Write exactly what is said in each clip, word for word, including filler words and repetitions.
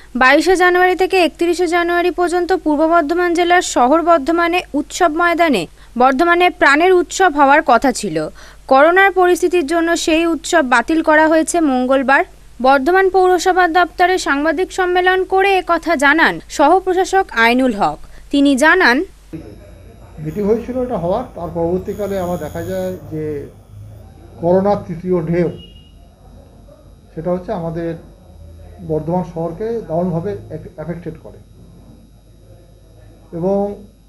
বাইশে জানুয়ারি থেকে একত্রিশে জানুয়ারি পর্যন্ত পূর্ব বর্ধমান জেলার শহর বর্ধমানে উৎসব ময়দানে বর্ধমানে প্রাণের উৎসব হওয়ার কথা ছিল। করোনার পরিস্থিতির জন্য সেই উৎসব বাতিল করা হয়েছে মঙ্গলবার। বর্ধমান পৌরসভা দপ্তরে সাংবাদিক সম্মেলন করে একথা জানান সহ প্রশাসক আইনুল হক। তিনি জানান, মিটিং হয়েছিল এটা হওয়ার, তার পরবর্তীকালে আমার দেখা যায় যে করোনার তৃতীয় ঢেউ সেটা হচ্ছে আমাদের বর্ধমান শহরকে দারুণভাবে এফেক্টেড করে এবং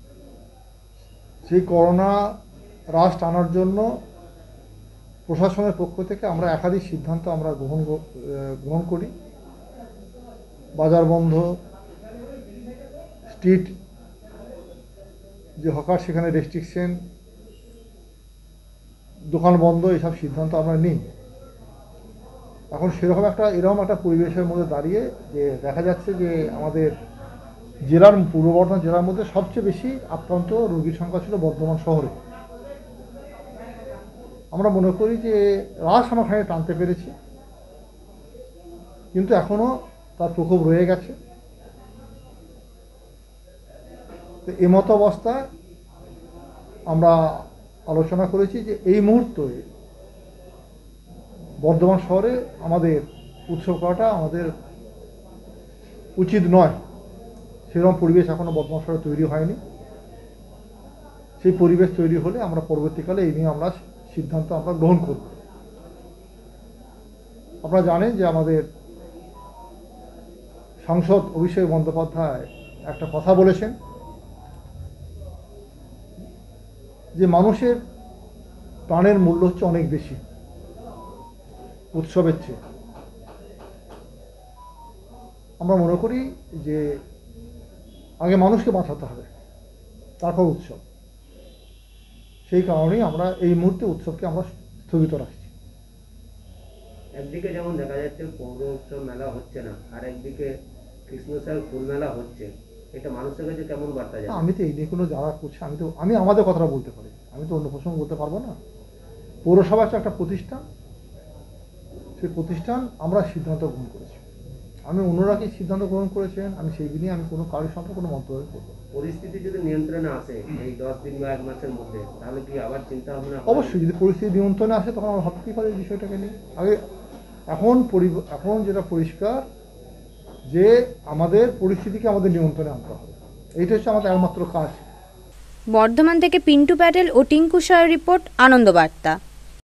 সেই করোনা হ্রাস টানার জন্য প্রশাসনের পক্ষ থেকে আমরা একাধিক সিদ্ধান্ত আমরা গ্রহণ গ্রহণ করি। বাজার বন্ধ, স্ট্রিট যে হকার সেখানে রেস্ট্রিকশন, দোকান বন্ধ, এইসব সিদ্ধান্ত আমরা নিই। এখন সেরকম একটা এরকম একটা পরিবেশের মধ্যে দাঁড়িয়ে যে দেখা যাচ্ছে যে আমাদের জেলার পূর্ব বর্ধমান জেলার মধ্যে সবচেয়ে বেশি আক্রান্ত রোগীর সংখ্যা ছিল বর্ধমান শহরে। আমরা মনে করি যে হ্রাস আমরা খানিক টানতে পেরেছি, কিন্তু এখনও তার প্রকোপ রয়ে গেছে। তো এমতো অবস্থায় আমরা আলোচনা করেছি যে এই মুহূর্তে বর্ধমান শহরে আমাদের উৎসব করাটা আমাদের উচিত নয়। সেরকম পরিবেশ এখনও বর্ধমান শহরে তৈরি হয়নি। সেই পরিবেশ তৈরি হলে আমরা পরবর্তীকালে এই নিয়ে আমরা সিদ্ধান্ত আমরা গ্রহণ করব। আপনারা জানেন যে আমাদের সাংসদ অভিষেক বন্দ্যোপাধ্যায় একটা কথা বলেছেন যে মানুষের প্রাণের মূল্য হচ্ছে অনেক বেশি উৎসবের চেয়ে। আমরা মনে করি যে আগে মানুষকে বাঁচাতে হবে, তারপর উৎসব। সেই কারণেই আমরা এই মুহূর্তে উৎসবকে আমরা স্থগিত রাখছি। একদিকে যেমন দেখা যাচ্ছে পৌর উৎসব মেলা হচ্ছে না, আর একদিকে কৃষ্ণসার ফুল মেলা হচ্ছে, এটা মানুষের কাছে কেমন বার্তা যায়? আমি তো এই নিয়ে কোনো যারা করছে, আমি তো আমি আমাদের কথাটা বলতে পারি, আমি তো অন্য প্রসঙ্গ বলতে পারবো না। পৌরসভা হচ্ছে একটা প্রতিষ্ঠান, সেই প্রতিষ্ঠান আমরা সিদ্ধান্ত গ্রহণ করেছি। আমি অন্যরা কি সিদ্ধান্ত গ্রহণ করেছেন আমি সেই নিয়ে আমি কোনো কারোর সঙ্গে কোনো মন্তব্য করবো। পরিস্থিতি যদি নিয়ন্ত্রণে আসে এই দশ দিন বা এক মাসের মধ্যে, তাহলে কি আবার চিন্তা ভাবনা? অবশ্যই, যদি পরিস্থিতি নিয়ন্ত্রণে আসে তখন আমরা ভাবতেই পারি বিষয়টাকে নিয়ে। আগে এখন এখন যেটা পরিষ্কার যে আমাদের পরিস্থিতিকে আমাদের নিয়ন্ত্রণে আনতে হবে, এইটা হচ্ছে আমাদের একমাত্র কাজ। বর্ধমান থেকে পিন্টু প্যাটেল ও টিঙ্কু সাহের রিপোর্ট, আনন্দ বার্তা।